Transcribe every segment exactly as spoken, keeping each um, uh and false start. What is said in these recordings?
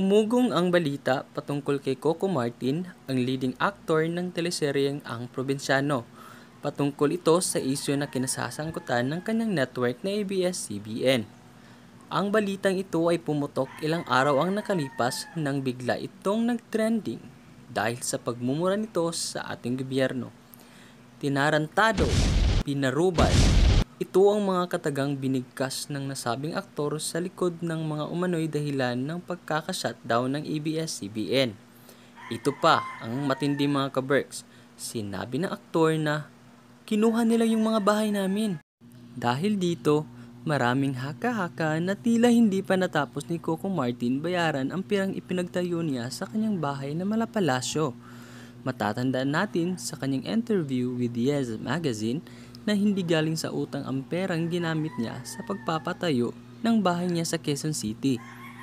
Umugong ang balita patungkol kay Coco Martin, ang leading actor ng teleseryeng Ang Probinsyano. Patungkol ito sa isyu na kinasasangkutan ng kanyang network na A B S C B N. Ang balitang ito ay pumutok ilang araw ang nakalipas nang bigla itong nag-trending dahil sa pagmumura nito sa ating gobyerno. Tinarantado, pinarubal, ito ang mga katagang binigkas ng nasabing aktor sa likod ng mga umano'y dahilan ng pagkaka-shutdown ng A B S C B N. Ito pa ang matindi mga kaberks. Sinabi ng aktor na kinuha nila yung mga bahay namin. Dahil dito, maraming haka-haka na tila hindi pa natapos ni Coco Martin bayaran ang pirang ipinagtayo niya sa kanyang bahay na malapalasyo. Matatandaan natin sa kanyang interview with Yes Magazine na hindi galing sa utang ang perang ginamit niya sa pagpapatayo ng bahay niya sa Quezon City.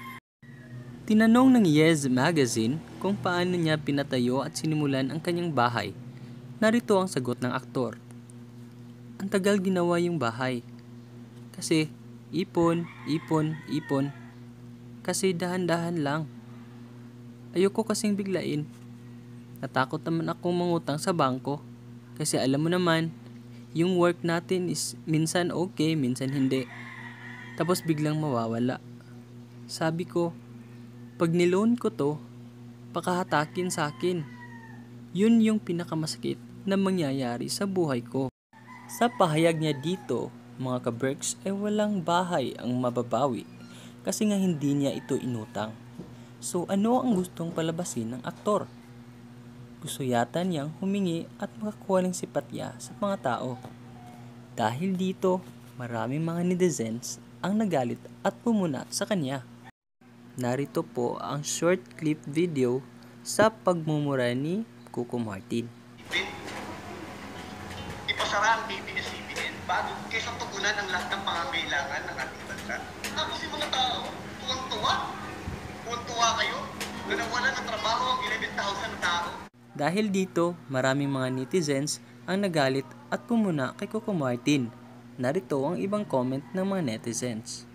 Tinanong ng Yes Magazine kung paano niya pinatayo at sinimulan ang kanyang bahay. Narito ang sagot ng aktor. Ang tagal ginawa yung bahay. Kasi ipon, ipon, ipon. Kasi dahan-dahan lang. Ayoko kasing biglain. Natakot naman akong mangutang sa bangko. Kasi alam mo naman, yung work natin is minsan okay, minsan hindi. Tapos biglang mawawala. Sabi ko, pag niloan ko to, pakahatakin sa akin. Yun yung pinakamasakit na mangyayari sa buhay ko. Sa pahayag niya dito, mga kaberks, ay walang bahay ang mababawi kasi nga hindi niya ito inutang. So ano ang gustong palabasin ng aktor? Gusto yata niyang humingi at makakuha ng simpatya sa mga tao. Dahil dito, maraming mga netizens ang nagalit at pumunat sa kanya. Narito po ang short clip video sa pagmumura ni Coco Martin. Ipasara ang A B S C B N bago kaysa tugunan ang lahat ng pangangailangan ng ating bansa. Tapos yung mga tao, tuwang-tuwa. Tuwang-tuwa kayo na nawala ng trabaho ang eleven thousand tao. Dahil dito, maraming mga netizens ang nagalit at pumuna kay Coco Martin. Narito ang ibang comment ng mga netizens.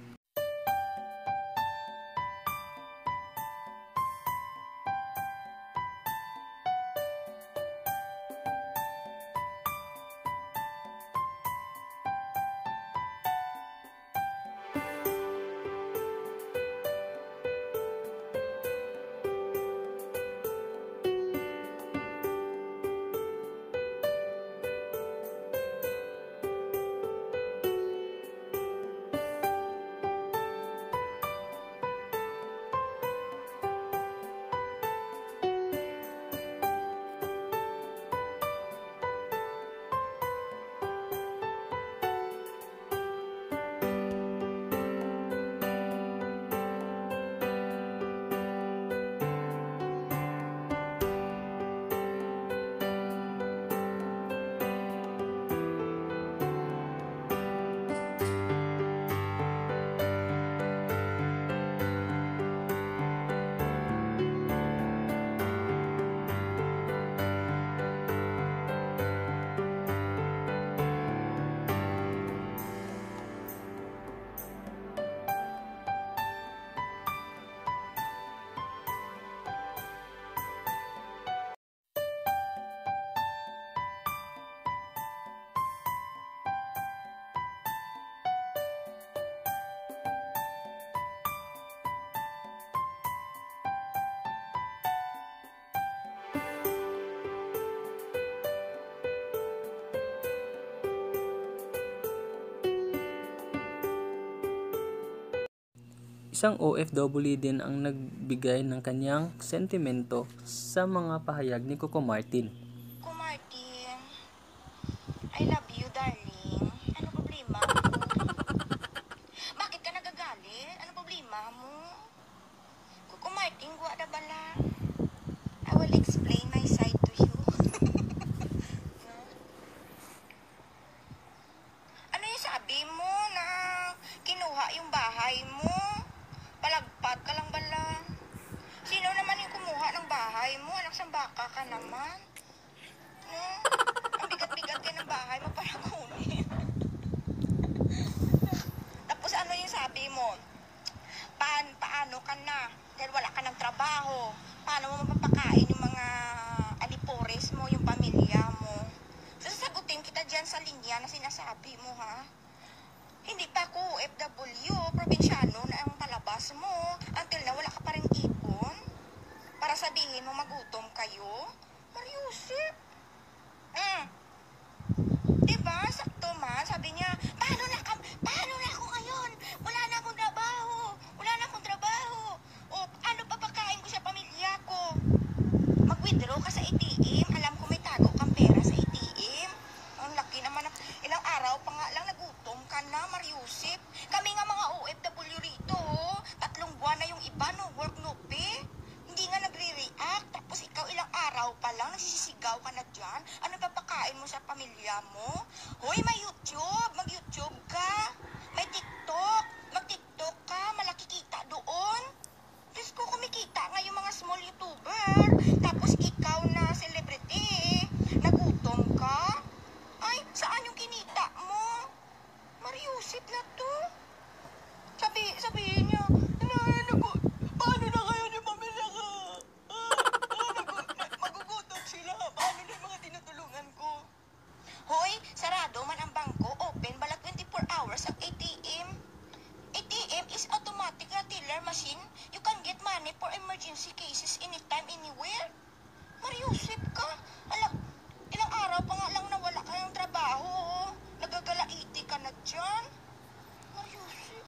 Isang O F W din ang nagbigay ng kanyang sentimento sa mga pahayag ni Coco Martin. Coco Martin, I love you, darling. Ano problema mo? Bakit ka nagagalit? Ano problema mo? Coco Martin, guwa na bala. I will explain my side to you. Ano yung sabi mo na kinuha yung bahay mo? Palagpat ka lang bala. Sino naman yung kumuha ng bahay mo? Anak sang baka ka naman. No? Ang bigat-bigat ka ng bahay mo para kunin. Tapos ano yung sabi mo? Paan, paano ka na? Dahil wala ka ng trabaho. Paano mo mapapakain yung mga alipores mo, yung pamilya mo? So, sasagutin kita dyan sa linya na sinasabi mo, ha? Hindi pa ako O F W, probinsyano na ang palabas mo. Until na wala ka pa rin ipon. Para sabihin mo magutom kayo. Mariusip. Mm. Diba? Sakto man. Sabi niya, paano na, ka, paano na ako ngayon? Wala na akong trabaho. Wala na akong trabaho. O, ano papakain ko sa pamilya ko? Mag-withdraw ka sa A T M. Alam ko may tago kang pera sa A T M. Ang laki naman. Ng, ilang araw pa nga lang nagutom ka na, Mariusip. Kami nga mga O F W rito, oh. Tatlong buwan na yung iba, no work, no pay. Hindi nga nagre-react. Tapos ikaw ilang araw pa lang, nagsisigaw ka na dyan. Ano papakain mo sa pamilya mo? Hoy, may YouTube. Mag-YouTube ka. May TikTok. Mag-TikTok ka. Malaki kita doon. Diyos ko, kumikita nga yung mga small YouTuber. Tapos ikaw na celebrity. Nagutom ka. Ay, saan yung kinita mo? Mariusip na to. Sabi, sabihin niya, ano, ano ko, paano na kayo ni pamilya ka? Ah, ah, nagu- na- magugutom sila. Paano na yung mga tinutulungan ko? Hoy, sarado man ang bangko. Open bala twenty-four hours ang A T M. A T M is automatic na teller machine. You can get money for emergency cases anytime, anywhere. Mariusip ka. Ala, ilang araw pa nga lang nawala ka ng trabaho. Oh. Nagagalaiti ka na dyan. Mariusip.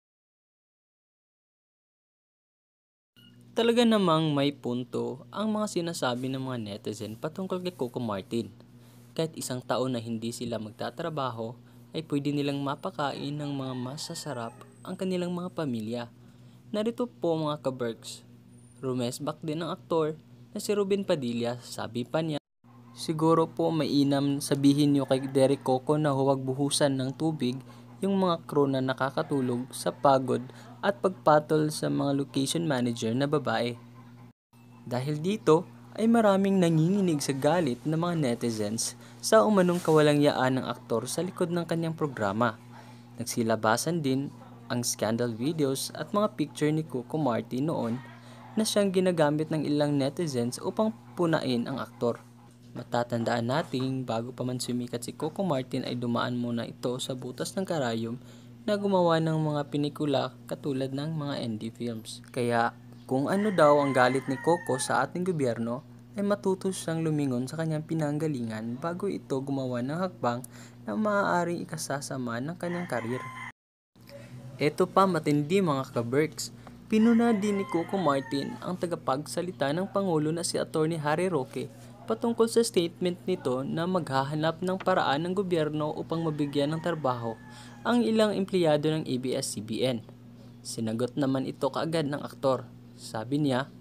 Talaga namang may punto ang mga sinasabi ng mga netizen patungkol kay Coco Martin. Kahit isang taon na hindi sila magtatrabaho, ay pwede nilang mapakain ng mga masasarap ang kanilang mga pamilya. Narito po mga kaberks. Rumesbak din ang aktor na si Ruben Padilla. Sabi pa niya, siguro po mainam sabihin niyo kay Derek Coco na huwag buhusan ng tubig yung mga crew na nakakatulog sa pagod at pagpatol sa mga location manager na babae. Dahil dito ay maraming nanginginig sa galit ng mga netizens sa umanong kawalang-yaan ng aktor sa likod ng kanyang programa. Nagsilabasan din ang scandal videos at mga picture ni Coco Martin noon na siyang ginagamit ng ilang netizens upang punain ang aktor. Matatandaan nating bago pa man sumikat si Coco Martin ay dumaan muna ito sa butas ng karayom na gumawa ng mga pinikula katulad ng mga indie films. Kaya kung ano daw ang galit ni Coco sa ating gobyerno ay matuto siyang lumingon sa kanyang pinanggalingan bago ito gumawa ng hakbang na maaaring ikasasama ng kanyang karir. Eto pa matindi mga kaberks, pinuna din ni Coco Martin ang tagapagsalita ng Pangulo na si Attorney Harry Roque patungkol sa statement nito na maghahanap ng paraan ng gobyerno upang mabigyan ng trabaho ang ilang empleyado ng A B S C B N. Sinagot naman ito kaagad ng aktor. Sabi niya,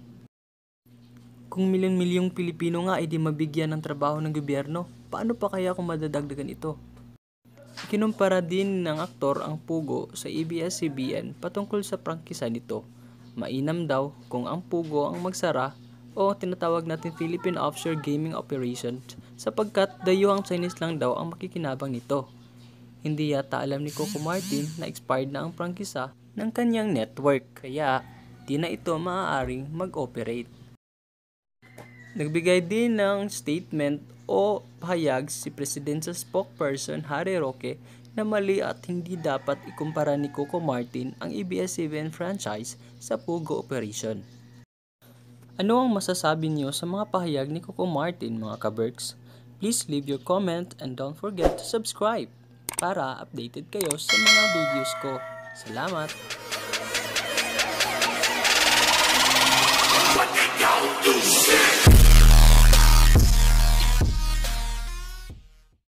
kung milyon-milyong Pilipino nga ay di mabigyan ng trabaho ng gobyerno, paano pa kaya kung madadagdagan ito? Kinumpara din ng aktor ang Pugo sa A B S C B N patungkol sa prangkisa nito. Mainam daw kung ang Pugo ang magsara o tinatawag natin Philippine Offshore Gaming Operation sapagkat dayuhang Chinese lang daw ang makikinabang nito. Hindi yata alam ni Coco Martin na expired na ang prangkisa ng kanyang network kaya di na ito maaaring mag-operate. Nagbigay din ng statement o pahayag si Presidential Spokesperson Harry Roque na mali at hindi dapat ikumpara ni Coco Martin ang A B S C B N franchise sa Pugo operation. Ano ang masasabi niyo sa mga pahayag ni Coco Martin mga kaberks? Please leave your comment and don't forget to subscribe para updated kayo sa mga videos ko. Salamat!